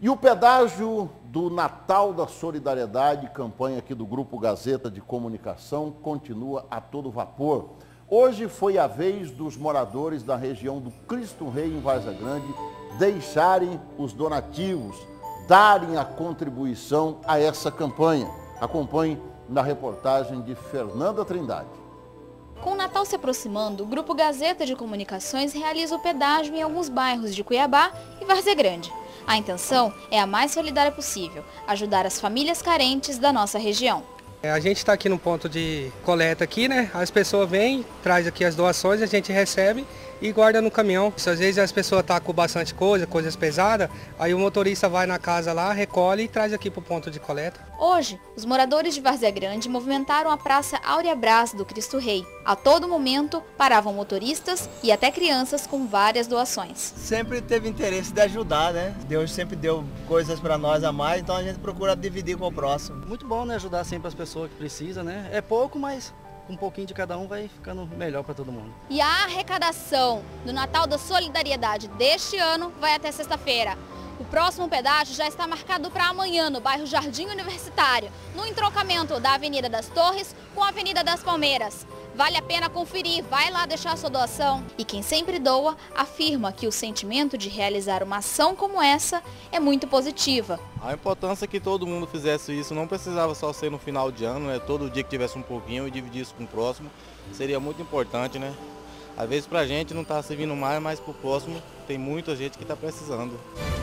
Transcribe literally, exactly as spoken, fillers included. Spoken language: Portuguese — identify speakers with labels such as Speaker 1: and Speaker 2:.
Speaker 1: E o pedágio do Natal da Solidariedade, campanha aqui do Grupo Gazeta de Comunicação, continua a todo vapor. Hoje foi a vez dos moradores da região do Cristo Rei, em Várzea Grande, deixarem os donativos, darem a contribuição a essa campanha. Acompanhe na reportagem de Fernanda Trindade.
Speaker 2: Com o Natal se aproximando, o Grupo Gazeta de Comunicações realiza o pedágio em alguns bairros de Cuiabá e Várzea Grande. A intenção é a mais solidária possível, ajudar as famílias carentes da nossa região.
Speaker 3: A gente está aqui no ponto de coleta aqui, né? As pessoas vêm, traz aqui as doações, a gente recebe e guarda no caminhão. Às vezes as pessoas estão com bastante coisa, coisas pesadas, aí o motorista vai na casa lá, recolhe e traz aqui para o ponto de coleta.
Speaker 2: Hoje, os moradores de Várzea Grande movimentaram a Praça Áurea Brás do Cristo Rei. A todo momento, paravam motoristas e até crianças com várias doações.
Speaker 4: Sempre teve interesse de ajudar, né? Deus sempre deu coisas para nós a mais, então a gente procura dividir com o próximo.
Speaker 5: Muito bom, né? Ajudar sempre as pessoas que precisam, né? É pouco, mas um pouquinho de cada um vai ficando melhor para todo mundo.
Speaker 2: E a arrecadação do Natal da Solidariedade deste ano vai até sexta-feira. O próximo pedágio já está marcado para amanhã, no bairro Jardim Universitário, no entroncamento da Avenida das Torres com a Avenida das Palmeiras. Vale a pena conferir, vai lá deixar sua doação. E quem sempre doa afirma que o sentimento de realizar uma ação como essa é muito positiva.
Speaker 6: A importância é que todo mundo fizesse isso, não precisava só ser no final de ano, né? Todo dia que tivesse um pouquinho e dividisse com o próximo, seria muito importante, né? Às vezes pra gente não está servindo mais, mas pro próximo tem muita gente que está precisando.